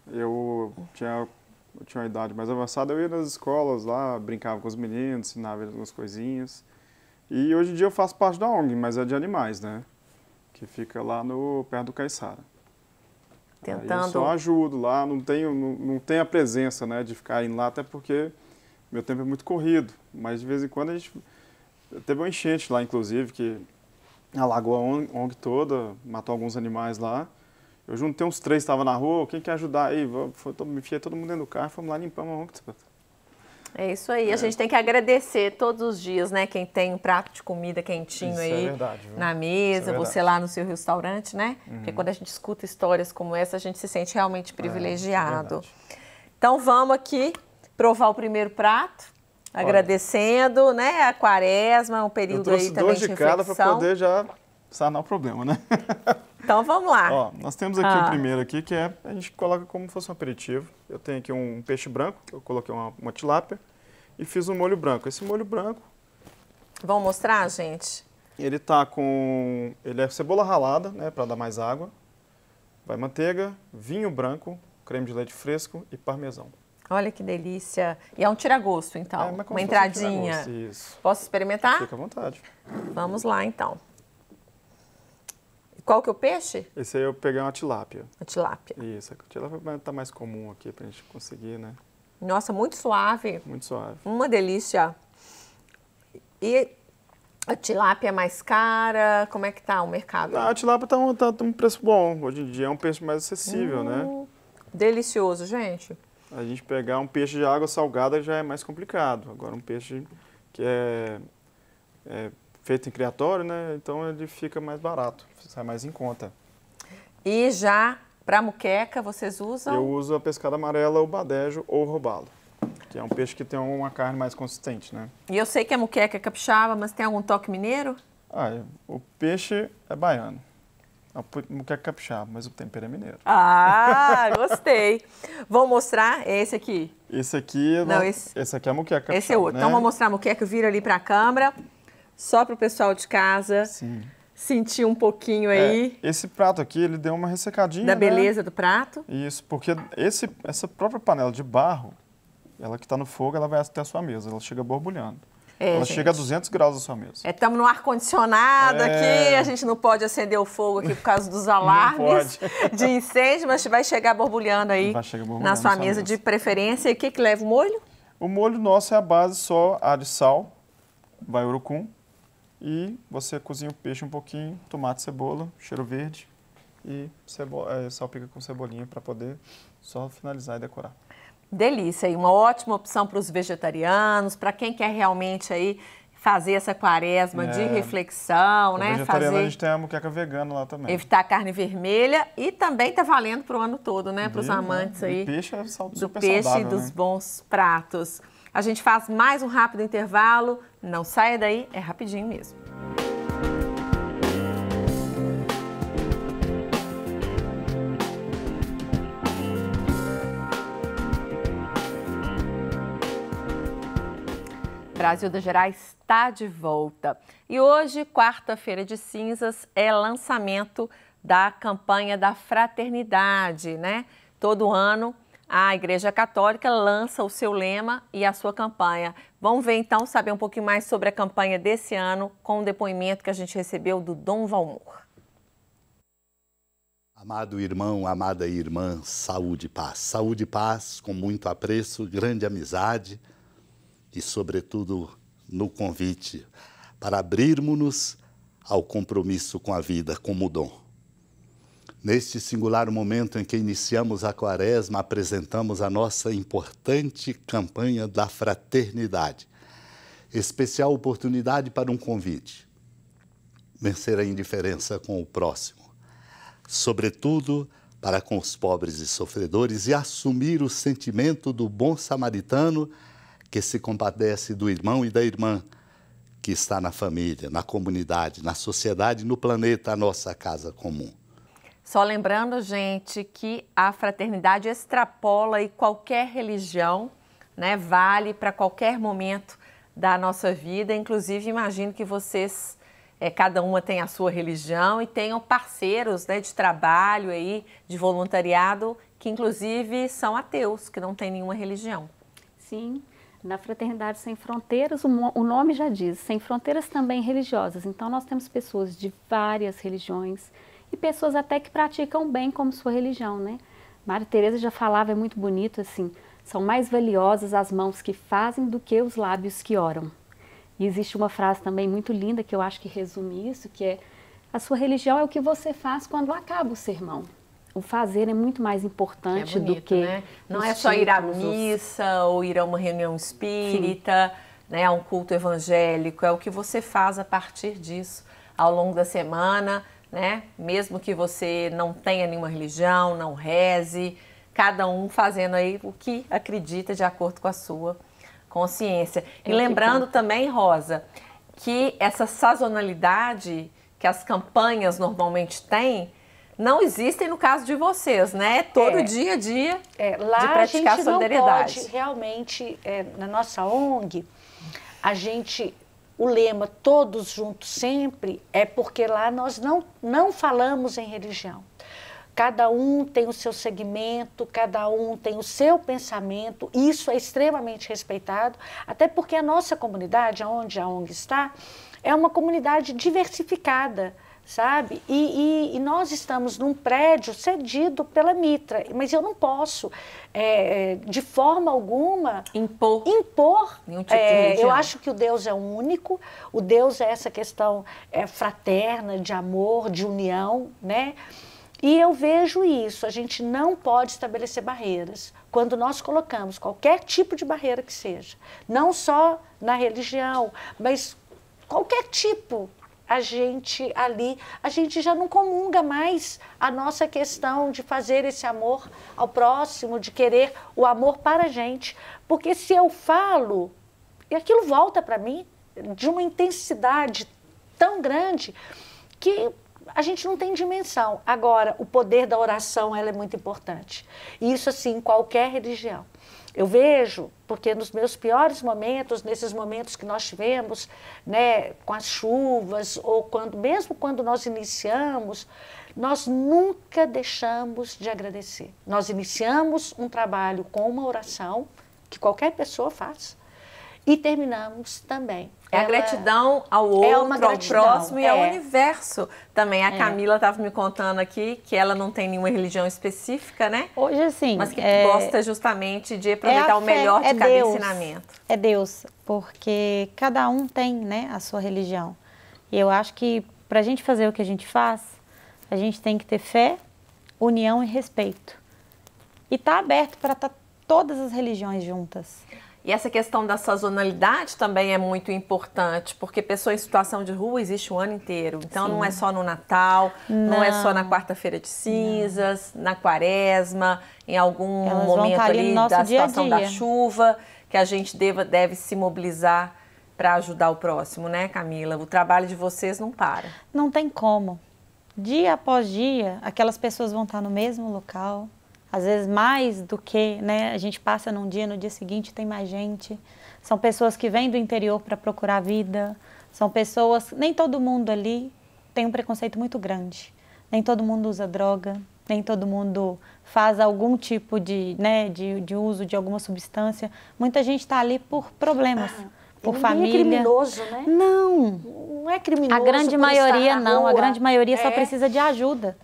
eu tinha uma idade mais avançada, eu ia nas escolas lá, brincava com os meninos, ensinava eles algumas coisinhas. E hoje em dia eu faço parte da ONG, mas é de animais, né? Que fica lá perto do Caiçara. Tentando... Aí eu só ajudo lá, não tenho a presença, né, de ficar indo lá, até porque meu tempo é muito corrido. Mas de vez em quando a gente... Teve uma enchente lá, inclusive, que alagou a ONG toda, matou alguns animais lá. Eu juntei uns 3 que estavam na rua, quem quer ajudar aí? Me enfiei todo mundo dentro do carro, fomos lá limpar uma ONG toda. É isso aí, a gente tem que agradecer todos os dias, né? Quem tem um prato de comida quentinho aí na mesa, você lá no seu restaurante, né? Porque quando a gente escuta histórias como essa, a gente se sente realmente privilegiado. Então vamos aqui provar o primeiro prato, agradecendo, né? A quaresma, um período aí também de reflexão. 2 de cada para poder já sanar o problema, né? Então vamos lá. Ó, nós temos aqui o primeiro aqui, que a gente coloca como se fosse um aperitivo. Eu tenho aqui um peixe branco, eu coloquei uma tilápia e fiz um molho branco. Esse molho branco... Vamos mostrar, gente? Ele é cebola ralada, né, para dar mais água. Vai manteiga, vinho branco, creme de leite fresco e parmesão. Olha que delícia. E é um tiragosto, então. Uma entradinha. Isso. Posso experimentar? Fica à vontade. Vamos lá, então. Qual que é o peixe? Esse aí eu peguei uma tilápia. A tilápia. Isso, a tilápia está mais comum aqui para a gente conseguir, né? Nossa, muito suave. Muito suave. Uma delícia. E a tilápia é mais cara? Como é que tá o mercado? A tilápia tá um preço bom. Hoje em dia é um peixe mais acessível, né? Delicioso, gente. A gente pegar um peixe de água salgada já é mais complicado. Agora um peixe que é feito em criatório, né? Então ele fica mais barato, sai mais em conta. E já para muqueca vocês usam? Eu uso a pescada amarela, o badejo ou o robalo, que é um peixe que tem uma carne mais consistente, né? E eu sei que a muqueca é capixaba, mas tem algum toque mineiro? O peixe é baiano. A muqueca é capixaba, mas o tempero é mineiro. Ah, gostei. Vamos mostrar esse aqui. Esse aqui, esse aqui é a muqueca capixaba, esse é outro. né? Então vamos mostrar a muqueca, vira ali para a câmera. Só para o pessoal de casa sentir um pouquinho aí. Esse prato aqui, ele deu uma ressecadinha, da beleza do prato. Isso, porque essa própria panela de barro, ela que está no fogo, ela vai até a sua mesa, ela chega borbulhando. Ela chega a 200 graus da sua mesa. Estamos no ar-condicionado aqui, a gente não pode acender o fogo aqui por causa dos alarmes de incêndio, mas vai chegar borbulhando aí na sua mesa de preferência. E o que leva o molho? O molho nosso é a base só de sal, vai urucum, e você cozinha o peixe um pouquinho, tomate, cebola, cheiro verde, e salpica com cebolinha para poder só finalizar e decorar. Delícia, e uma ótima opção para os vegetarianos, para quem quer realmente aí fazer essa quaresma de reflexão, né? Vegetariano, a gente tem a moqueca vegana lá também. Evitar a carne vermelha e também tá valendo para o ano todo, né? Para os amantes aí peixe é do peixe e dos bons pratos. A gente faz mais um rápido intervalo, não saia daí, é rapidinho mesmo. Brasil da Gerais está de volta. E hoje, quarta-feira de cinzas, é lançamento da campanha da fraternidade, né? Todo ano a Igreja Católica lança o seu lema e a sua campanha. Vamos ver então, saber um pouquinho mais sobre a campanha desse ano com o depoimento que a gente recebeu do Dom Valmor. Amado irmão, amada irmã, saúde e paz. Saúde e paz com muito apreço, grande amizade e, sobretudo, no convite para abrirmos-nos ao compromisso com a vida como dom. Neste singular momento em que iniciamos a quaresma, apresentamos a nossa importante campanha da fraternidade. Especial oportunidade para um convite. Vencer a indiferença com o próximo. Sobretudo para com os pobres e sofredores e assumir o sentimento do bom samaritano que se compadece do irmão e da irmã que está na família, na comunidade, na sociedade, no planeta, a nossa casa comum. Só lembrando, gente, que a fraternidade extrapola aí qualquer religião, né? Vale para qualquer momento da nossa vida. Inclusive, imagino que vocês, cada uma tem a sua religião e tenham parceiros, né, de trabalho aí, de voluntariado, que inclusive são ateus, que não têm nenhuma religião. Sim. Na Fraternidade Sem Fronteiras, o nome já diz, sem fronteiras também religiosas. Então, nós temos pessoas de várias religiões e pessoas até que praticam bem como sua religião, né? Maria Teresa já falava, é muito bonito, assim, são mais valiosas as mãos que fazem do que os lábios que oram. E existe uma frase também muito linda que eu acho que resume isso, que é: a sua religião é o que você faz quando acaba o sermão. O fazer é muito mais importante bonito, do que... Né? Não é só ir à missa ou ir a uma reunião espírita, né, a um culto evangélico. É o que você faz a partir disso ao longo da semana, né? Mesmo que você não tenha nenhuma religião, não reze, cada um fazendo aí o que acredita de acordo com a sua consciência. E lembrando também, Rosa, que essa sazonalidade que as campanhas normalmente têm, não existem no caso de vocês, né? Todo dia a dia lá de praticar a gente solidariedade. Não pode, realmente, na nossa ONG, o lema todos juntos sempre é porque lá nós não falamos em religião. Cada um tem o seu segmento, cada um tem o seu pensamento, isso é extremamente respeitado, até porque a nossa comunidade, onde a ONG está, é uma comunidade diversificada, sabe? E nós estamos num prédio cedido pela Mitra, mas eu não posso, de forma alguma, impor nenhum tipo de religião. Eu acho que o Deus é único, o Deus é essa questão fraterna, de amor, de união, né? E eu vejo isso, a gente não pode estabelecer barreiras. Quando nós colocamos qualquer tipo de barreira que seja, não só na religião, mas qualquer tipo, a gente já não comunga mais a nossa questão de fazer esse amor ao próximo, de querer o amor para a gente. Porque se eu falo, e aquilo volta para mim de uma intensidade tão grande que a gente não tem dimensão. Agora, o poder da oração, ela é muito importante. E isso, assim, em qualquer religião. Eu vejo, porque nos meus piores momentos, nesses momentos que nós tivemos, né, com as chuvas, ou mesmo quando nós iniciamos, nós nunca deixamos de agradecer. Nós iniciamos um trabalho com uma oração, que qualquer pessoa faz, e terminamos também. É a gratidão ao outro, ao próximo e ao universo também. A Camila estava me contando aqui que ela não tem nenhuma religião específica, né? Hoje, assim... Mas que gosta justamente de aproveitar o melhor de cada ensinamento. É Deus, porque cada um tem, né, a sua religião. E eu acho que para a gente fazer o que a gente faz, A gente tem que ter fé, união e respeito. E tá aberto para estar todas as religiões juntas. E essa questão da sazonalidade também é muito importante, porque pessoa em situação de rua existe o ano inteiro. Então, não é só no Natal, não é só na quarta-feira de cinzas, na quaresma, em algum momento ali da situação da chuva, que a gente deve se mobilizar para ajudar o próximo, né, Camila? O trabalho de vocês não para. Não tem como. Dia após dia, aquelas pessoas vão estar no mesmo local. Às vezes mais do que, né, a gente passa num dia, no dia seguinte tem mais gente. São pessoas que vêm do interior para procurar vida. São pessoas, nem todo mundo ali tem um preconceito muito grande. Nem todo mundo usa droga, nem todo mundo faz algum tipo de, né, de uso de alguma substância. Muita gente está ali por problemas, por família. Não é criminoso, né? Não. Não é criminoso. A grande maioria não, a grande maioria só precisa de ajuda.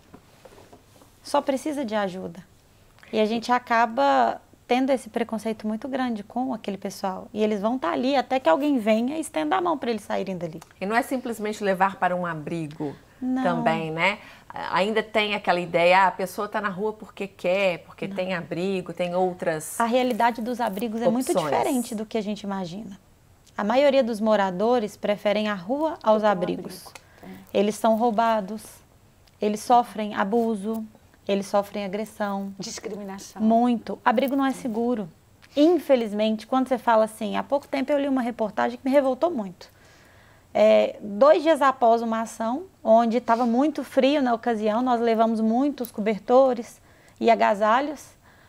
Só precisa de ajuda. E a gente acaba tendo esse preconceito muito grande com aquele pessoal. E eles vão estar ali até que alguém venha e estenda a mão para eles saírem dali. E não é simplesmente levar para um abrigo também, né? Ainda tem aquela ideia, a pessoa está na rua porque quer, porque tem abrigo, tem outras A realidade dos abrigos é muito diferente do que a gente imagina. A maioria dos moradores preferem a rua aos abrigos. Eles são roubados, eles sofrem abuso, eles sofrem agressão. Discriminação. Muito. Abrigo não é seguro. Infelizmente, quando você fala assim, há pouco tempo eu li uma reportagem que me revoltou muito. 2 dias após uma ação, onde estava muito frio na ocasião, nós levamos muitos cobertores e agasalhos,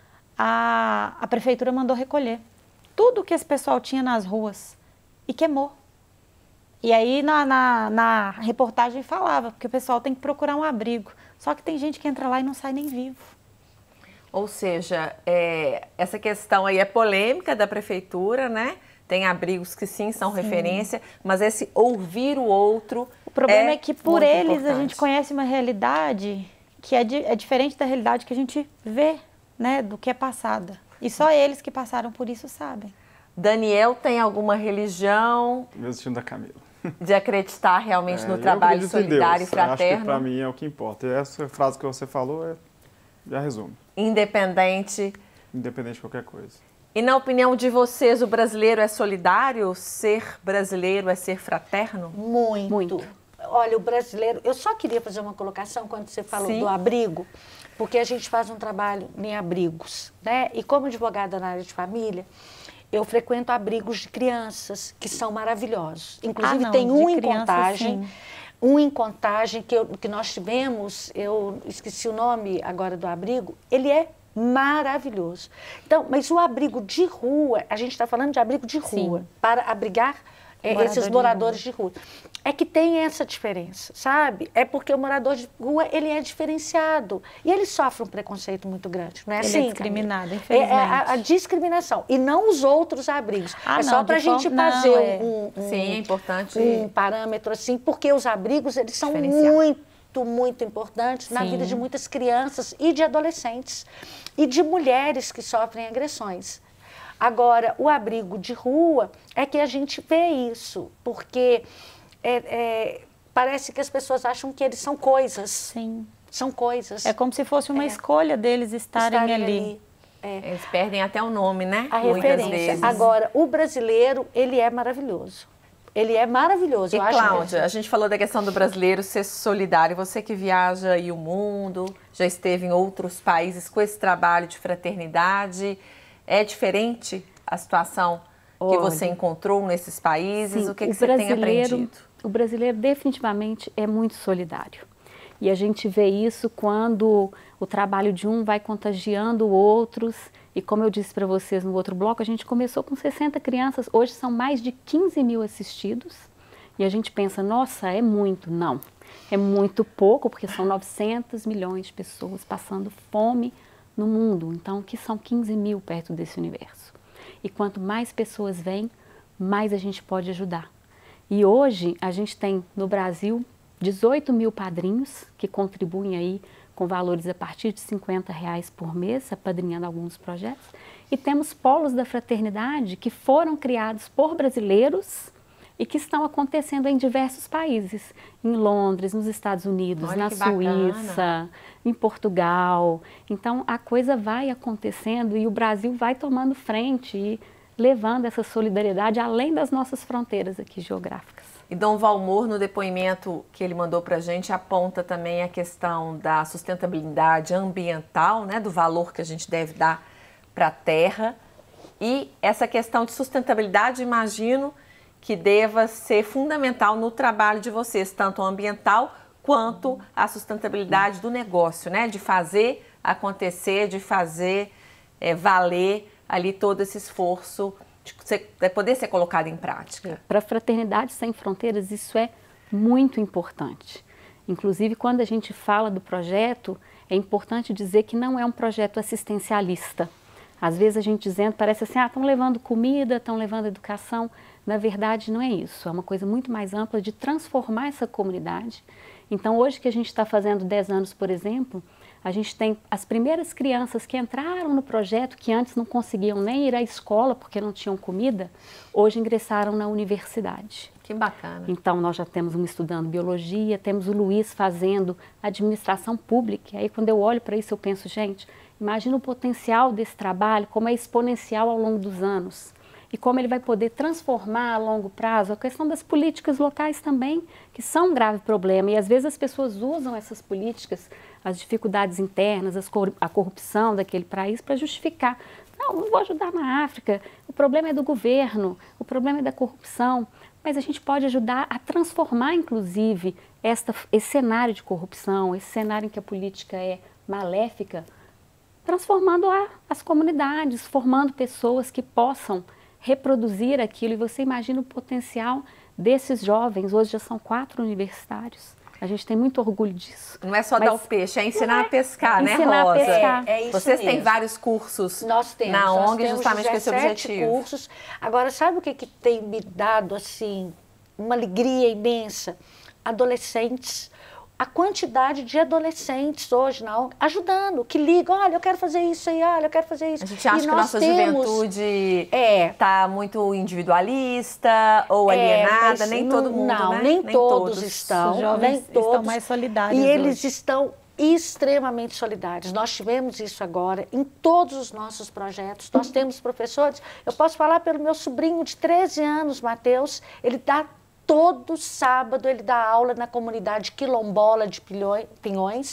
a prefeitura mandou recolher tudo que esse pessoal tinha nas ruas e queimou. E aí na reportagem falava, porque o pessoal tem que procurar um abrigo. Só que tem gente que entra lá e não sai nem vivo. Ou seja, essa questão aí é polêmica da prefeitura, né? Tem abrigos que sim são referência, mas esse ouvir o outro. O problema é que por eles importante. A gente conhece uma realidade que é diferente da realidade que a gente vê, né? Do que é passada. E só eles que passaram por isso sabem. Daniel tem alguma religião? Mesmo estilo da Camila. De acreditar realmente no trabalho solidário e fraterno. Acho que para mim é o que importa. E essa frase que você falou já resume. Independente de qualquer coisa. E na opinião de vocês, o brasileiro é solidário? Ser brasileiro é ser fraterno? Muito. Olha, o brasileiro... Eu só queria fazer uma colocação quando você falou do abrigo, porque a gente faz um trabalho em abrigos, né? E como advogada na área de família, eu frequento abrigos de crianças, que são maravilhosos. Inclusive, tem um em Contagem, que nós tivemos, eu esqueci o nome agora do abrigo, ele é maravilhoso. Então, mas o abrigo de rua, a gente está falando de abrigo de rua, para abrigar esses moradores de rua. É que tem essa diferença, sabe? É porque o morador de rua, ele é diferenciado. E ele sofre um preconceito muito grande, não é assim? Ele é discriminado, infelizmente. A discriminação, e não os outros abrigos. Só para a gente fazer Sim, é importante. Um parâmetro assim, porque os abrigos, eles são muito importantes na vida de muitas crianças e de adolescentes. E de mulheres que sofrem agressões. Agora, o abrigo de rua é que a gente vê isso, porque parece que as pessoas acham que eles são coisas. Sim. São coisas. É como se fosse uma escolha deles estarem ali. Eles perdem até o nome, né? A muitas referência. vezes. Agora, o brasileiro, ele é maravilhoso. Ele é maravilhoso. E Cláudia, a gente falou da questão do brasileiro ser solidário. Você que viaja aí o mundo, já esteve em outros países com esse trabalho de fraternidade. É diferente a situação que você encontrou nesses países? O que você tem aprendido? O brasileiro definitivamente é muito solidário. E a gente vê isso quando o trabalho de um vai contagiando outros. E como eu disse para vocês no outro bloco, a gente começou com 60 crianças, hoje são mais de 15 mil assistidos. E a gente pensa, nossa, é muito. Não, é muito pouco, porque são 900 milhões de pessoas passando fome no mundo. Então, que são 15 mil perto desse universo. E quanto mais pessoas vêm, mais a gente pode ajudar. E hoje a gente tem no Brasil 18 mil padrinhos que contribuem aí com valores a partir de R$50 por mês, apadrinhando alguns projetos. E temos polos da fraternidade que foram criados por brasileiros e que estão acontecendo em diversos países, em Londres, nos Estados Unidos, na Suíça, em Portugal. Então, a coisa vai acontecendo e o Brasil vai tomando frente e levando essa solidariedade além das nossas fronteiras aqui geográficas. E Dom Valmor, no depoimento que ele mandou para a gente, aponta também a questão da sustentabilidade ambiental, né, do valor que a gente deve dar para a terra. E essa questão de sustentabilidade, imagino, que deva ser fundamental no trabalho de vocês, tanto ambiental quanto a sustentabilidade do negócio, né? De fazer acontecer, de fazer valer ali todo esse esforço, de poder ser colocado em prática. Para a Fraternidade Sem Fronteiras, isso é muito importante. Inclusive, quando a gente fala do projeto, é importante dizer que não é um projeto assistencialista. Às vezes a gente dizendo, parece assim, estão levando comida, estão levando educação. Na verdade, não é isso. É uma coisa muito mais ampla de transformar essa comunidade. Então, hoje que a gente está fazendo 10 anos, por exemplo, a gente tem as primeiras crianças que entraram no projeto, que antes não conseguiam nem ir à escola porque não tinham comida, hoje ingressaram na universidade. Que bacana. Então, nós já temos uma estudando biologia, temos o Luiz fazendo administração pública. Aí, quando eu olho para isso, eu penso, gente, imagina o potencial desse trabalho, como é exponencial ao longo dos anos. E como ele vai poder transformar a longo prazo a questão das políticas locais também, que são um grave problema. E às vezes as pessoas usam essas políticas, as dificuldades internas, a corrupção daquele país para justificar. Não vou ajudar na África, o problema é do governo, o problema é da corrupção. Mas a gente pode ajudar a transformar, inclusive, esse cenário de corrupção, esse cenário em que a política é maléfica, transformando as comunidades, formando pessoas que possam reproduzir aquilo. E você imagina o potencial desses jovens, hoje já são 4 universitários. A gente tem muito orgulho disso. Não é só dar o peixe, é ensinar a pescar, né, Rosa? Ensinar a pescar. É isso Vocês mesmo. têm vários cursos Nós temos, na nós ONG temos justamente com esse 17 objetivo. cursos. Agora, sabe o que tem me dado, assim, uma alegria imensa? Adolescentes. A quantidade de adolescentes hoje na ONG ajudando, que ligam, olha, eu quero fazer isso aí, olha, eu quero fazer isso. A gente acha que a nossa juventude está muito individualista ou alienada, nem todo mundo, não, né? nem todos estão. Os jovens estão mais solidários E hoje. eles estão extremamente solidários. Nós tivemos isso agora em todos os nossos projetos. Nós temos professores, eu posso falar pelo meu sobrinho de 13 anos, Matheus, ele dá todo sábado, ele dá aula na comunidade quilombola de Pinhões.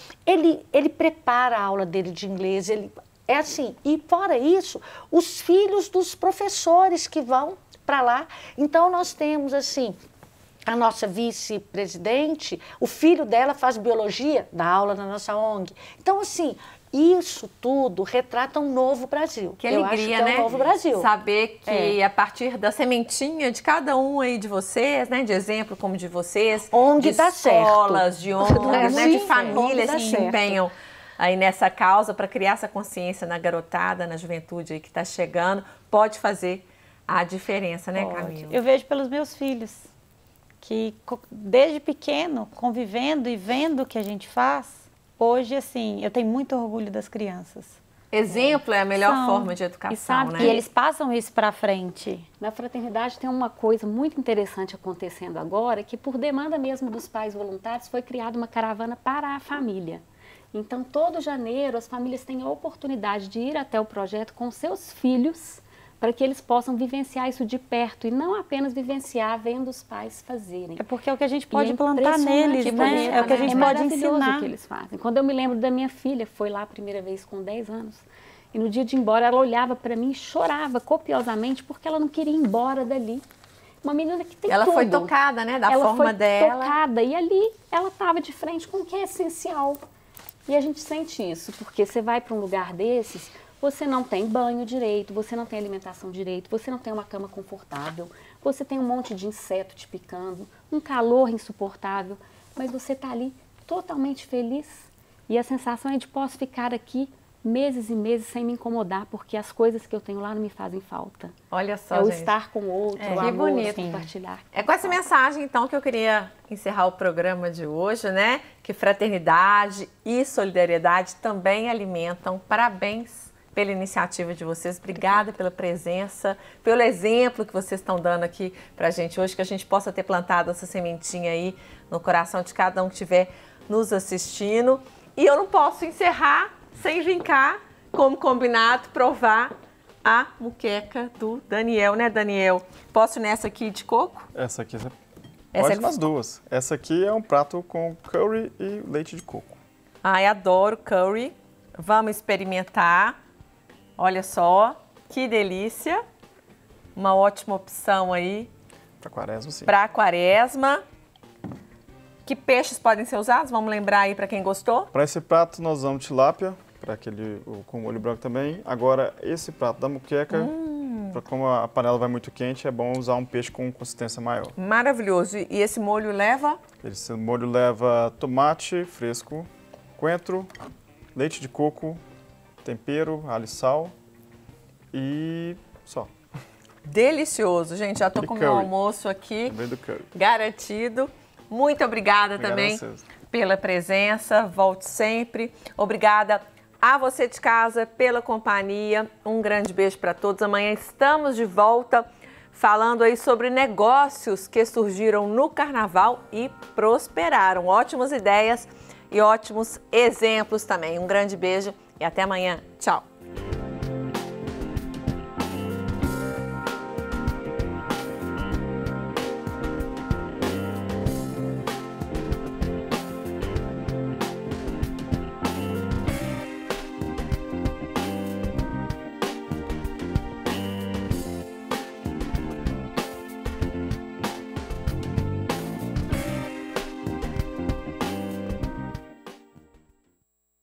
Ele prepara a aula dele de inglês, é assim. E fora isso, os filhos dos professores que vão para lá. Então, nós temos, assim, a nossa vice-presidente, o filho dela faz biologia, dá aula na nossa ONG. Então, assim, isso tudo retrata um novo Brasil. Que alegria, né? Um novo Brasil. Saber que a partir da sementinha de cada um aí de vocês, né, de exemplo como de vocês, ONG de dá escolas, certo. de ONGs, né, de Sim, famílias ONG que dá se certo. empenham aí nessa causa para criar essa consciência na garotada, na juventude aí que está chegando, pode fazer a diferença, né, Camila? Eu vejo pelos meus filhos, que desde pequeno, convivendo e vendo o que a gente faz, hoje, assim, eu tenho muito orgulho das crianças. Exemplo é a melhor forma de educação, E sabe né? E eles passam isso para frente. Na fraternidade tem uma coisa muito interessante acontecendo agora, que por demanda mesmo dos pais voluntários foi criada uma caravana para a família. Então, todo janeiro, as famílias têm a oportunidade de ir até o projeto com seus filhos, para que eles possam vivenciar isso de perto e não apenas vivenciar vendo os pais fazerem. É porque é o que a gente pode E é plantar neles, impressionante, né? É o que a gente pode maravilhoso ensinar. o que eles fazem. Quando eu me lembro da minha filha, foi lá a primeira vez com 10 anos, e no dia de ir embora ela olhava para mim e chorava copiosamente porque ela não queria ir embora dali. Uma menina que tem Ela tudo. foi tocada, né, da Ela forma foi dela. tocada e ali ela estava de frente com o que é essencial. E a gente sente isso, porque você vai para um lugar desses, você não tem banho direito, você não tem alimentação direito, você não tem uma cama confortável, você tem um monte de inseto te picando, um calor insuportável, mas você está ali totalmente feliz. E a sensação é de posso ficar aqui meses e meses sem me incomodar, porque as coisas que eu tenho lá não me fazem falta. Olha só, É o gente. estar com o outro, o que amor, bonito. compartilhar. É com essa mensagem, então, que eu queria encerrar o programa de hoje, né? Que fraternidade e solidariedade também alimentam. Parabéns pela iniciativa de vocês, obrigada pela presença, pelo exemplo que vocês estão dando aqui pra gente hoje, que a gente possa ter plantado essa sementinha aí no coração de cada um que estiver nos assistindo. E eu não posso encerrar sem vir cá, como combinado, provar a muqueca do Daniel, né, Daniel? Posso ir nessa aqui de coco? Essa aqui, pode nas duas. Essa aqui é um prato com curry e leite de coco. Ai, adoro curry. Vamos experimentar. Olha só, que delícia. Uma ótima opção aí. Para quaresma, sim. Para quaresma. Que peixes podem ser usados? Vamos lembrar aí para quem gostou? Para esse prato nós usamos tilápia, para aquele com molho branco também. Agora, esse prato da muqueca, como a panela vai muito quente, é bom usar um peixe com consistência maior. Maravilhoso. E esse molho leva? Esse molho leva tomate fresco, coentro, leite de coco, tempero, alho e sal e só. Delicioso, gente. Já estou com o meu almoço aqui Do curry. garantido. Muito obrigada também pela presença. Volte sempre. Obrigada a você de casa pela companhia. Um grande beijo para todos. Amanhã estamos de volta falando aí sobre negócios que surgiram no Carnaval e prosperaram. Ótimas ideias e ótimos exemplos também. Um grande beijo e até amanhã. Tchau.